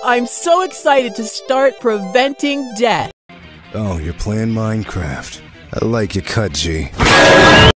I'm so excited to start preventing death. Oh, you're playing Minecraft. I like your cut, G.